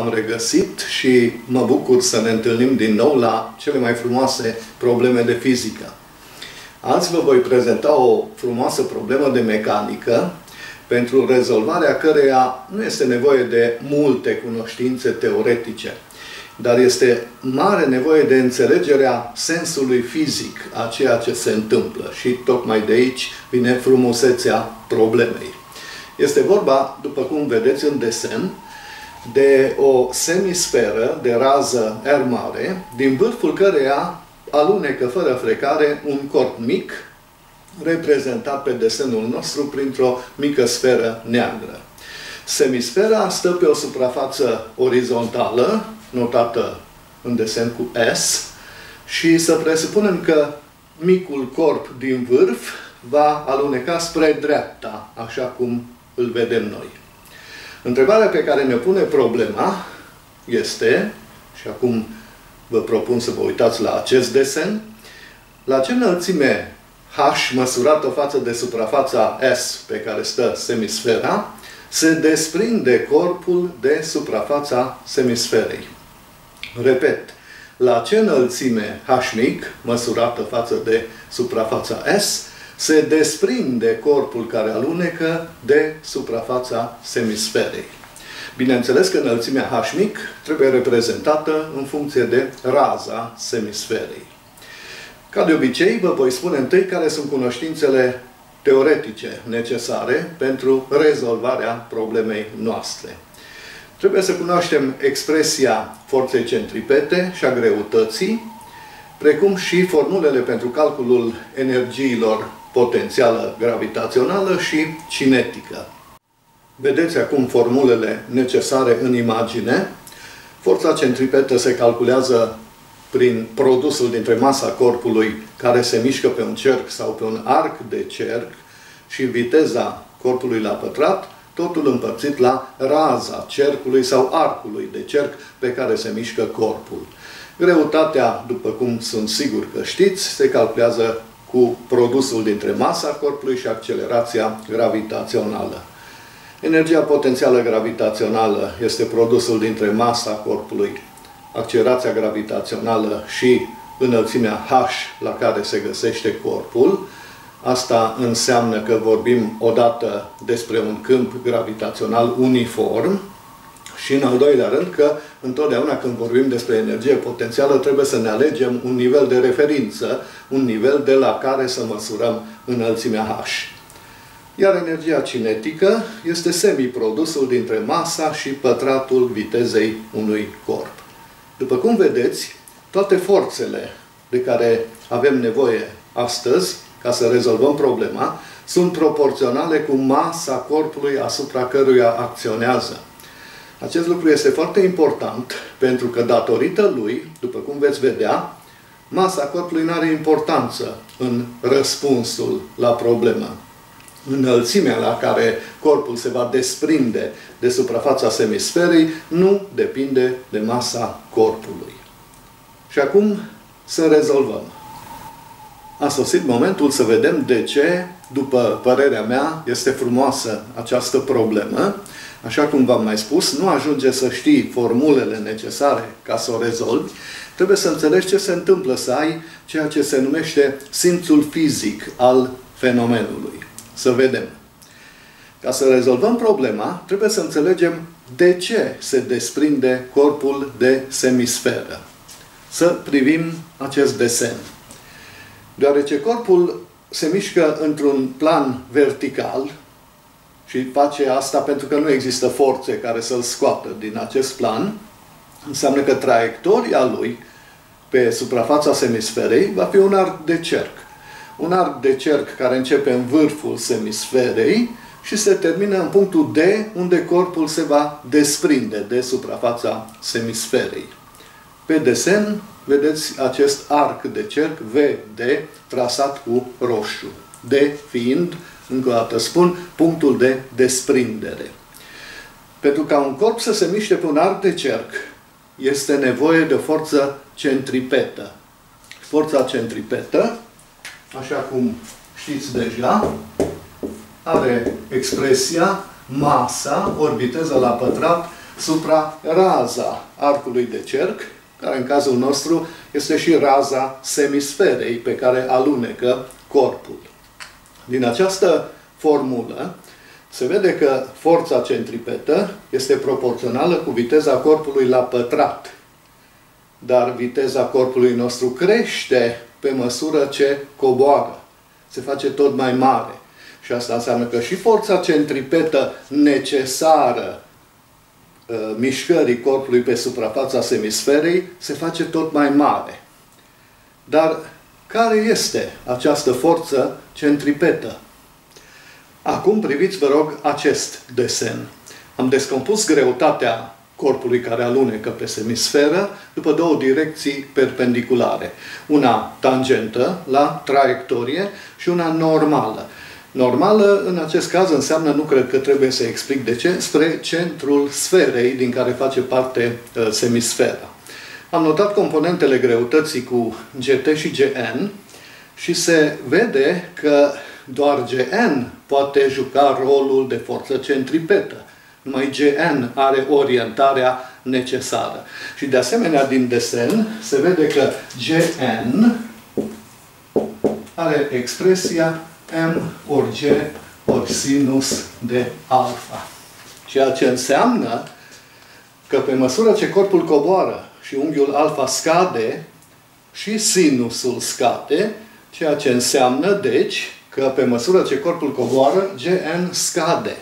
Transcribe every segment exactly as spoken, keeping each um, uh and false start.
v-am regăsit și mă bucur să ne întâlnim din nou la cele mai frumoase probleme de fizică. Azi vă voi prezenta o frumoasă problemă de mecanică, pentru rezolvarea căreia nu este nevoie de multe cunoștințe teoretice, dar este mare nevoie de înțelegerea sensului fizic a ceea ce se întâmplă. Și tocmai de aici vine frumusețea problemei. Este vorba, după cum vedeți în desen, de o semisferă de rază R mare, din vârful căreia alunecă fără frecare un corp mic, reprezentat pe desenul nostru printr-o mică sferă neagră. Semisfera stă pe o suprafață orizontală, notată în desen cu S, și să presupunem că micul corp din vârf va aluneca spre dreapta, așa cum îl vedem noi. Întrebarea pe care ne pune problema este, și acum vă propun să vă uitați la acest desen, la ce înălțime H măsurată față de suprafața S pe care stă semisfera, se desprinde corpul de suprafața semisferei. Repet, la ce înălțime H mic, măsurată față de suprafața S, se desprinde corpul care alunecă de suprafața semisferei. Bineînțeles că înălțimea H mic trebuie reprezentată în funcție de raza semisferei. Ca de obicei, vă voi spune întâi care sunt cunoștințele teoretice necesare pentru rezolvarea problemei noastre. Trebuie să cunoaștem expresia forței centripete și a greutății, precum și formulele pentru calculul energiilor potențială gravitațională și cinetică. Vedeți acum formulele necesare în imagine. Forța centripetă se calculează prin produsul dintre masa corpului care se mișcă pe un cerc sau pe un arc de cerc și viteza corpului la pătrat, totul împărțit la raza cercului sau arcului de cerc pe care se mișcă corpul. Greutatea, după cum sunt sigur că știți, se calculează cu produsul dintre masa corpului și accelerația gravitațională. Energia potențială gravitațională este produsul dintre masa corpului, accelerația gravitațională și înălțimea H la care se găsește corpul. Asta înseamnă că vorbim odată despre un câmp gravitațional uniform și, în al doilea rând, că întotdeauna când vorbim despre energie potențială trebuie să ne alegem un nivel de referință, un nivel de la care să măsurăm înălțimea H. Iar energia cinetică este semiprodusul dintre masa și pătratul vitezei unui corp. După cum vedeți, toate forțele de care avem nevoie astăzi, ca să rezolvăm problema, sunt proporționale cu masa corpului asupra căruia acționează. Acest lucru este foarte important, pentru că datorită lui, după cum veți vedea, masa corpului nu are importanță în răspunsul la problemă. Înălțimea la care corpul se va desprinde de suprafața semisferei nu depinde de masa corpului. Și acum să rezolvăm. A sosit momentul să vedem de ce, după părerea mea, este frumoasă această problemă. Așa cum v-am mai spus, nu ajunge să știi formulele necesare ca să o rezolvi. Trebuie să înțelegi ce se întâmplă, să ai ceea ce se numește simțul fizic al fenomenului. Să vedem. Ca să rezolvăm problema, trebuie să înțelegem de ce se desprinde corpul de semisferă. Să privim acest desen. Deoarece corpul se mișcă într-un plan vertical și face asta pentru că nu există forțe care să-l scoată din acest plan, înseamnă că traiectoria lui pe suprafața semisferei va fi un arc de cerc. Un arc de cerc care începe în vârful semisferei și se termină în punctul D, unde corpul se va desprinde de suprafața semisferei. Pe desen vedeți acest arc de cerc V D trasat cu roșu. D fiind, încă o dată spun, punctul de desprindere. Pentru ca un corp să se miște pe un arc de cerc, este nevoie de o forță centripetă. Forța centripetă, așa cum știți deja, are expresia masa ori viteză la pătrat supraraza arcului de cerc, care în cazul nostru este și raza semisferei pe care alunecă corpul. Din această formulă se vede că forța centripetă este proporțională cu viteza corpului la pătrat. Dar viteza corpului nostru crește pe măsură ce coboară. Se face tot mai mare. Și asta înseamnă că și forța centripetă necesară uh, mișcării corpului pe suprafața semisferei se face tot mai mare. Dar care este această forță centripetă? Acum priviți, vă rog, acest desen. Am descompus greutatea corpului care alunecă pe semisferă după două direcții perpendiculare. Una tangentă la traiectorie și una normală. Normală, în acest caz, înseamnă, nu cred că trebuie să explic de ce, spre centrul sferei din care face parte uh, semisfera. Am notat componentele greutății cu G T și G N și se vede că doar G N poate juca rolul de forță centripetă. Numai G N are orientarea necesară. Și de asemenea, din desen, se vede că G N are expresia M ori G ori sinus de alfa. Ceea ce înseamnă că pe măsură ce corpul coboară și unghiul alfa scade, și sinusul scade, ceea ce înseamnă, deci, că pe măsură ce corpul coboară, G N scade.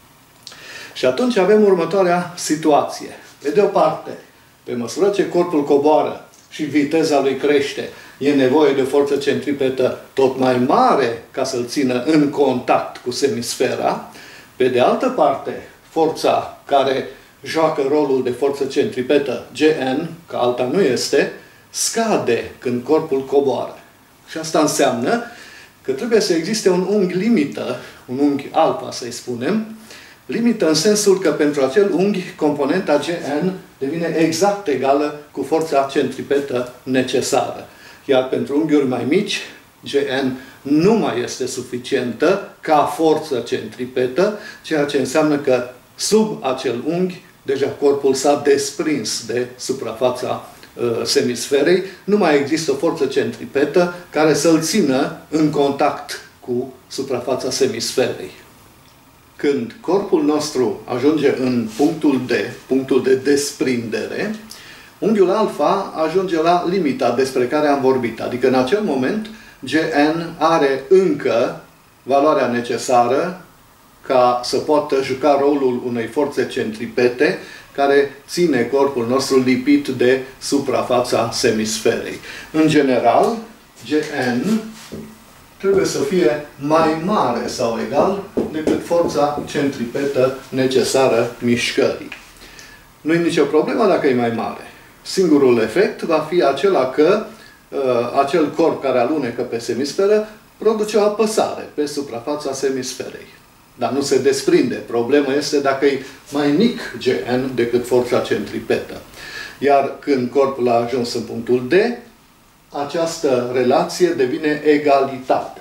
Și atunci avem următoarea situație. Pe de o parte, pe măsură ce corpul coboară și viteza lui crește, e nevoie de o forță centripetă tot mai mare ca să-l țină în contact cu semisfera. Pe de altă parte, forța care joacă rolul de forță centripetă, G N, că alta nu este, scade când corpul coboară. Și asta înseamnă că trebuie să existe un unghi limită, un unghi alfa, să-i spunem, limită în sensul că pentru acel unghi, componenta G N devine exact egală cu forța centripetă necesară. Iar pentru unghiuri mai mici, G N nu mai este suficientă ca forță centripetă, ceea ce înseamnă că sub acel unghi, deja corpul s-a desprins de suprafața uh, semisferei, nu mai există o forță centripetă care să-l țină în contact cu suprafața semisferei. Când corpul nostru ajunge în punctul D, punctul de desprindere, unghiul alfa ajunge la limita despre care am vorbit. Adică în acel moment G N are încă valoarea necesară ca să poată juca rolul unei forțe centripete care ține corpul nostru lipit de suprafața semisferei. În general, G N trebuie să fie mai mare sau egal decât forța centripetă necesară mișcării. Nu e nicio problemă dacă e mai mare. Singurul efect va fi acela că uh, acel corp care alunecă pe semisferă produce o apăsare pe suprafața semisferei. Dar nu se desprinde. Problema este dacă e mai mic G N decât forța centripetă. Iar când corpul a ajuns în punctul D, această relație devine egalitate.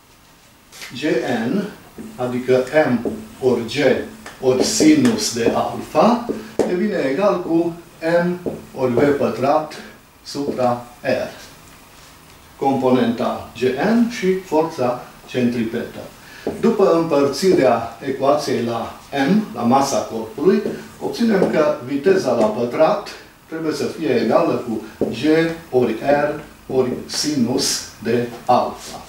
G N, adică M ori G ori sinus de alfa, devine egal cu M ori V pătrat supra R. Componenta G N și forța centripetă. După împărțirea ecuației la M, la masa corpului, obținem că viteza la pătrat trebuie să fie egală cu G ori R ori sinus de alfa.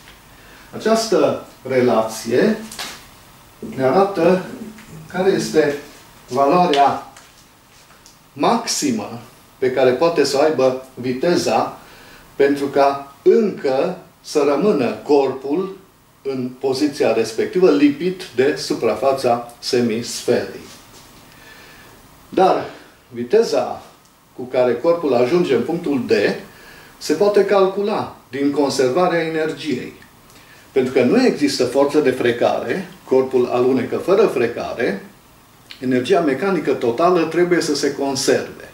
Această relație ne arată care este valoarea maximă pe care poate să o aibă viteza pentru ca încă să rămână corpul în poziția respectivă lipit de suprafața semisferei. Dar viteza cu care corpul ajunge în punctul D se poate calcula din conservarea energiei. Pentru că nu există forță de frecare, corpul alunecă fără frecare, energia mecanică totală trebuie să se conserve.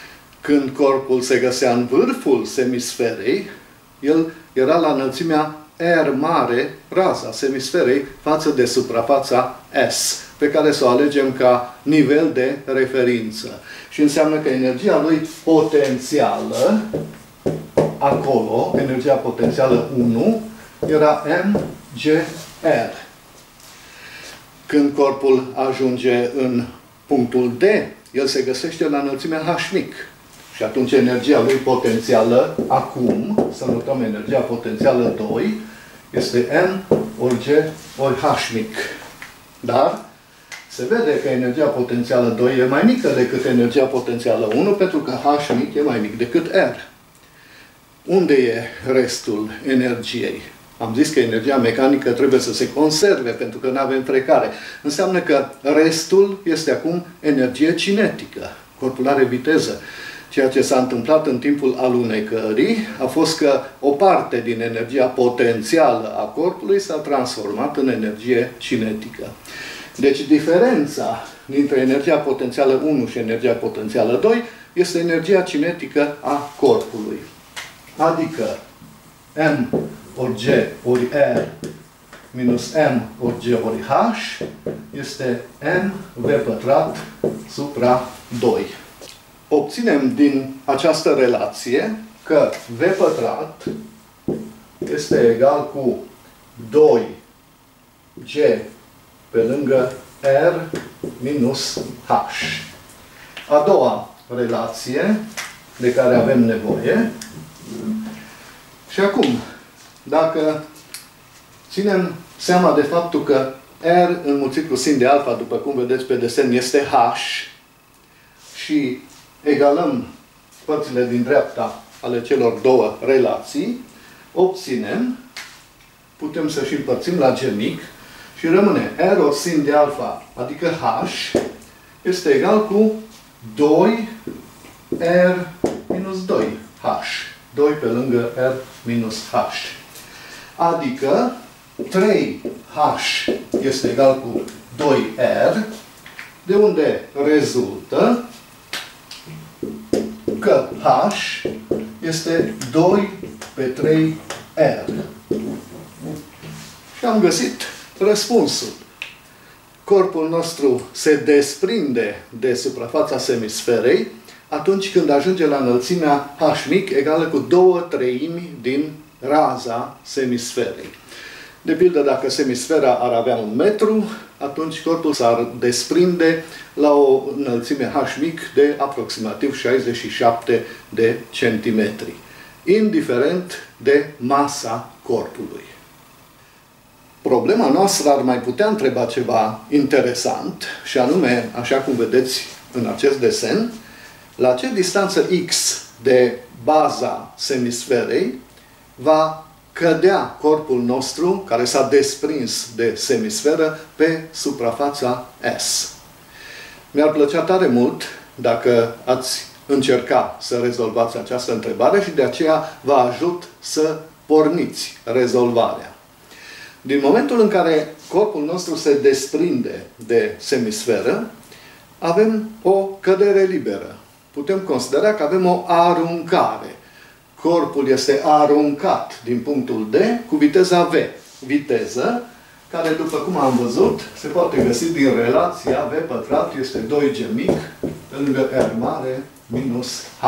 Când corpul se găsea în vârful semisferei, el era la înălțimea R mare, raza semisferei, față de suprafața S, pe care să o alegem ca nivel de referință. Și înseamnă că energia lui potențială, acolo, energia potențială unu, era M G R. Când corpul ajunge în punctul D, el se găsește la înălțimea H mic. Și atunci energia lui potențială, acum, să notăm energia potențială doi, este M ori G ori H mic. Dar se vede că energia potențială doi e mai mică decât energia potențială unu, pentru că H mic e mai mic decât R. Unde e restul energiei? Am zis că energia mecanică trebuie să se conserve, pentru că nu avem frecare. Înseamnă că restul este acum energie cinetică. Corpul are viteză. Ceea ce s-a întâmplat în timpul alunecării a fost că o parte din energia potențială a corpului s-a transformat în energie cinetică. Deci diferența dintre energia potențială unu și energia potențială doi este energia cinetică a corpului. Adică M ori G ori R minus M ori G ori H este M V pătrat supra doi. Obținem din această relație că V pătrat este egal cu doi G pe lângă R minus H. A doua relație de care avem nevoie. Și acum, dacă ținem seama de faptul că R înmulțit cu sin de alfa, după cum vedeți pe desen, este H și egalăm părțile din dreapta ale celor două relații, obținem, putem să și împărțim la G mic și rămâne R ori sin de alfa, adică H, este egal cu doi R minus doi H. doi pe lângă R minus H. Adică trei H este egal cu doi R, de unde rezultă că H este doi pe trei R. Și am găsit răspunsul. Corpul nostru se desprinde de suprafața semisferei atunci când ajunge la înălțimea H mic egală cu două treimi din raza semisferei. De pildă, dacă semisfera ar avea un metru, atunci corpul s-ar desprinde la o înălțime H mic de aproximativ șaizeci și șapte de centimetri, indiferent de masa corpului. Problema noastră ar mai putea întreba ceva interesant, și anume, așa cum vedeți în acest desen, la ce distanță X de baza semisferei va cădea corpul nostru, care s-a desprins de semisferă, pe suprafața S. Mi-ar plăcea tare mult dacă ați încerca să rezolvați această întrebare și de aceea vă ajut să porniți rezolvarea. Din momentul în care corpul nostru se desprinde de semisferă, avem o cădere liberă. Putem considera că avem o aruncare. Corpul este aruncat din punctul D cu viteza V. Viteză care, după cum am văzut, se poate găsi din relația V pătrat este doi G mic pe lângă R mare minus H.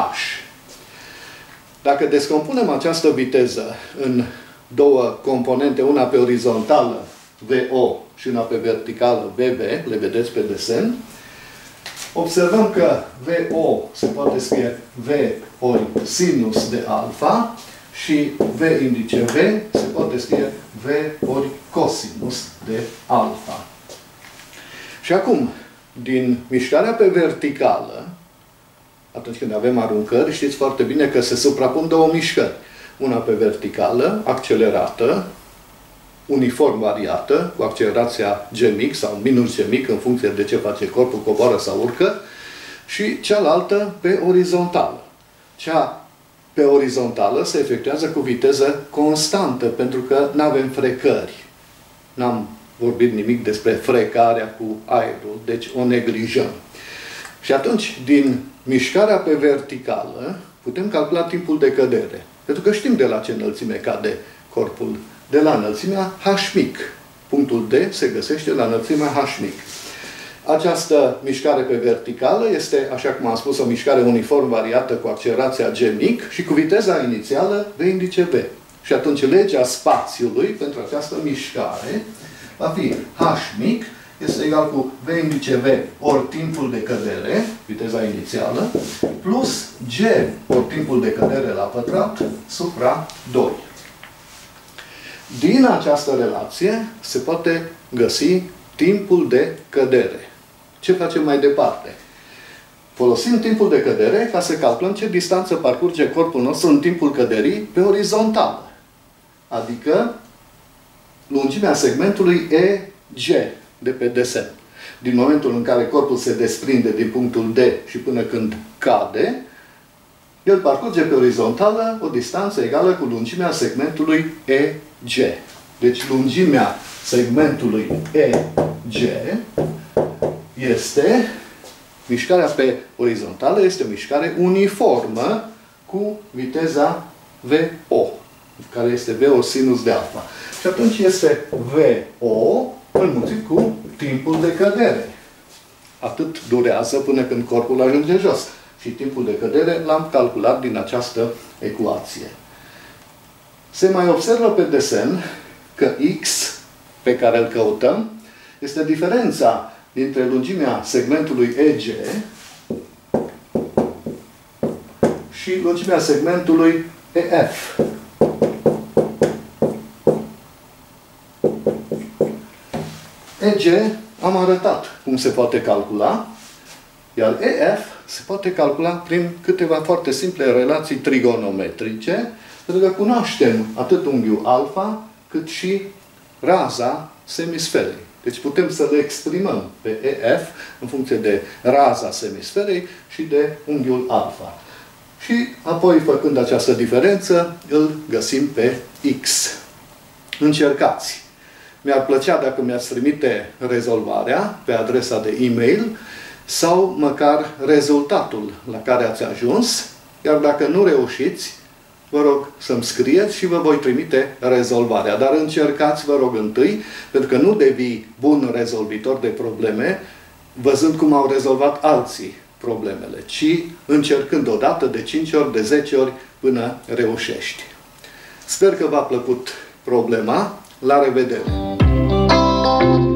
Dacă descompunem această viteză în două componente, una pe orizontală, V O, și una pe verticală, V B, le vedeți pe desen, observăm că V O se poate scrie V ori sinus de alfa și V indice V se poate scrie V ori cosinus de alfa. Și acum, din mișcarea pe verticală, atunci când avem aruncări, știți foarte bine că se suprapun două mișcări. Una pe verticală, accelerată, uniform variată, cu accelerația G mic sau minus G mic, în funcție de ce face corpul, coboară sau urcă, și cealaltă pe orizontală. Cea pe orizontală se efectuează cu viteză constantă, pentru că nu avem frecări. N-am vorbit nimic despre frecarea cu aerul, deci o neglijăm. Și atunci, din mișcarea pe verticală, putem calcula timpul de cădere. Pentru că știm de la ce înălțime cade corpul de la înălțimea H mic. Punctul D se găsește la înălțimea H mic. Această mișcare pe verticală este, așa cum am spus, o mișcare uniform variată cu accelerația G mic și cu viteza inițială V indice V. Și atunci legea spațiului pentru această mișcare va fi H mic este egal cu V indice V ori timpul de cădere, viteza inițială, plus G ori timpul de cădere la pătrat supra doi. Din această relație se poate găsi timpul de cădere. Ce facem mai departe? Folosim timpul de cădere ca să calculăm ce distanță parcurge corpul nostru în timpul căderii pe orizontală. Adică lungimea segmentului E G de pe desen. Din momentul în care corpul se desprinde din punctul D și până când cade, el parcurge pe orizontală o distanță egală cu lungimea segmentului E G. Deci lungimea segmentului E G este, mișcarea pe orizontală este o mișcare uniformă cu viteza V O, care este V ori sinus de alfa. Și atunci este V O înmulțit cu timpul de cădere. Atât durează până când corpul ajunge jos. Și timpul de cădere l-am calculat din această ecuație. Se mai observă pe desen că X, pe care îl căutăm, este diferența dintre lungimea segmentului E G și lungimea segmentului E F. E G am arătat cum se poate calcula, iar E F se poate calcula prin câteva foarte simple relații trigonometrice, pentru că cunoaștem atât unghiul alfa, cât și raza semisferei. Deci putem să le exprimăm pe E F în funcție de raza semisferei și de unghiul alfa. Și apoi, făcând această diferență, îl găsim pe X. Încercați! Mi-ar plăcea dacă mi-ați trimite rezolvarea pe adresa de e-mail sau măcar rezultatul la care ați ajuns, iar dacă nu reușiți, vă rog să-mi scrieți și vă voi trimite rezolvarea. Dar încercați, vă rog, întâi, pentru că nu devii bun rezolvitor de probleme văzând cum au rezolvat alții problemele, ci încercând odată, de cinci ori, de zece ori, până reușești. Sper că v-a plăcut problema. La revedere!